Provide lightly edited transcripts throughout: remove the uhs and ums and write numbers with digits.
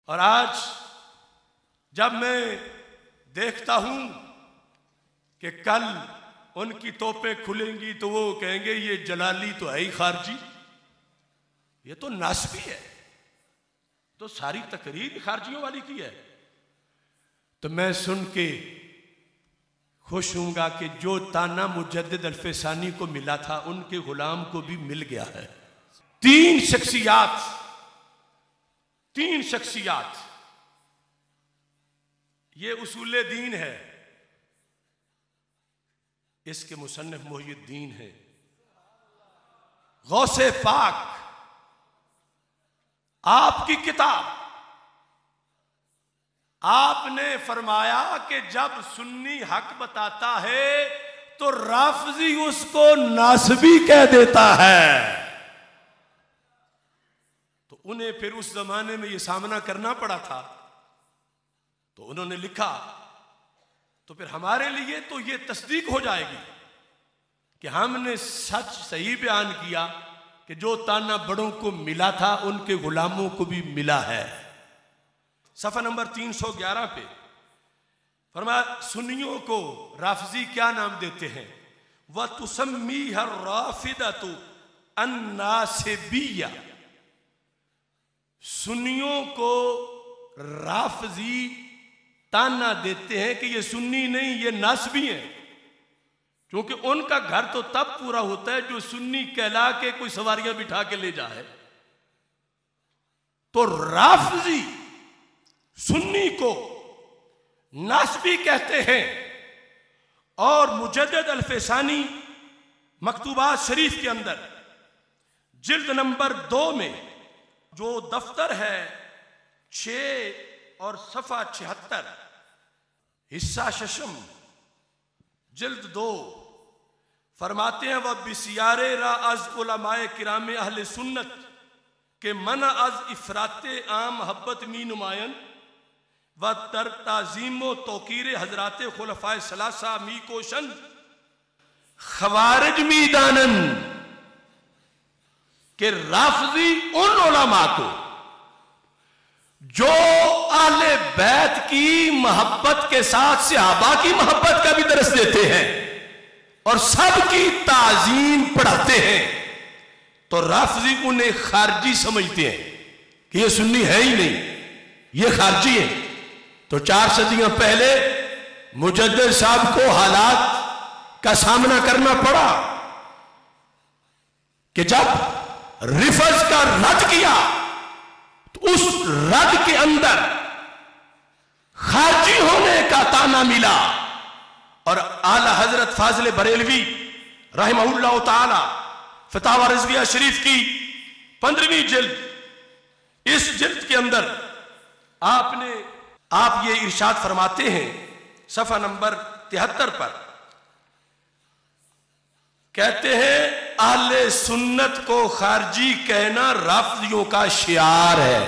اور آج جب میں دیکھتا ہوں کہ کل ان کی توپیں کھلیں گی تو وہ کہیں گے یہ جلالی تو ہے ہی خارجی، یہ تو ناسبی ہے، تو ساری تقریر خارجیوں والی کی ہے، تو میں سن کے خوش ہوں گا کہ جو تانا مجدد الفسانی کو ملا تھا ان کے غلام کو بھی مل گیا ہے۔ تین شخصیات یہ اصول دین ہے، اس کے مصنف محی الدین ہے، غوث پاک۔ آپ کی کتاب، آپ نے فرمایا کہ جب سنی حق بتاتا ہے تو رافضی اس کو ناسبی کہہ دیتا ہے، تو انہیں پھر اس زمانے میں یہ سامنا کرنا پڑا تھا، تو انہوں نے لکھا، تو پھر ہمارے لیے تو یہ تصدیق ہو جائے گی کہ ہم نے سچ صحیح بیان کیا کہ جو تانا بڑوں کو ملا تھا ان کے غلاموں کو بھی ملا ہے۔ صفحہ نمبر 311 پہ فرمایا سنیوں کو رافضی کیا نام دیتے ہیں؟ وَتُسَمِّيهَا الرَّافِدَةُ النَّاسِبِيَّةُ، سنیوں کو رافضی تانا دیتے ہیں کہ یہ سنی نہیں، یہ ناسبی ہیں، کیونکہ ان کا گھر تو تب پورا ہوتا ہے جو سنی کہلا کے کوئی سواریاں بٹھا کے لے جائے، تو رافضی سنی کو ناسبی کہتے ہیں۔ اور مجدد الفسانی مکتوبات شریف کے اندر جلد نمبر 2 میں جو دفتر ہے 6 اور صفحہ 76 حصہ ششم جلد 2 فرماتے ہیں وَبِسْيَارِ را از علماء کرام اہل سنت کہ منع از افراط عام محبت می نمائن و در تعظیم و توقیر حضرات خلفاء ثلاثہ می کوشن خوارج می دانن، کہ رافضی ان علماء کو جو اہل بیت کی محبت کے ساتھ صحابہ کی محبت کا بھی درس دیتے ہیں اور سب کی تعظیم پڑھاتے ہیں، تو رافضی انہیں خارجی سمجھتے ہیں کہ یہ سنی ہے ہی نہیں، یہ خارجی ہے۔ تو 4 صدیاں پہلے مجدد صاحب کو حالات کا سامنا کرنا پڑا کہ جب رفض کا رد کیا تو اس رد کے اندر خارجی ہونے کا تانا ملا، اور اعلی حضرت فاضل بریلوی رحمہ اللہ تعالی فتاوی رضویہ شریف کی 15ویں جلد، اس جلد کے اندر آپ یہ ارشاد فرماتے ہیں صفحہ نمبر 73 پر، کہتے ہیں اہل سنت کو خارجی کہنا رافضیوں کا شعار ہے۔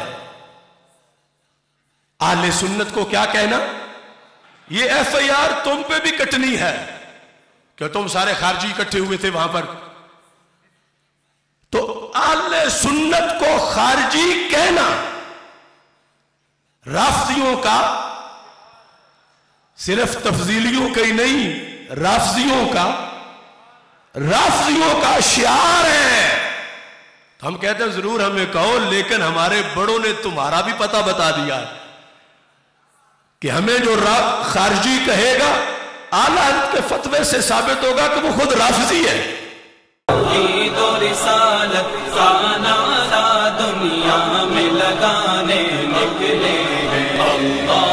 اہل سنت کو کیا کہنا؟ یہ ایف آئی آر تم پہ بھی کٹنی ہے کہ تم سارے خارجی اکٹھے ہوئے تھے وہاں پر، تو اہل سنت کو خارجی کہنا رافضیوں کا، صرف تفضیلیوں کا ہی نہیں، رافضیوں کا شعار ہے۔ تو ہم کہتے ہیں ضرور ہمیں کہو، لیکن ہمارے بڑوں نے تمہارا بھی پتہ بتا دیا کہ ہمیں جو خارجی کہے گا اعلیٰ حضرت کے فتوے سے ثابت ہوگا کہ وہ خود رافضی ہے۔ توحید و رسالت کا نعرہ دنیا میں لگانے نکلے ہیں۔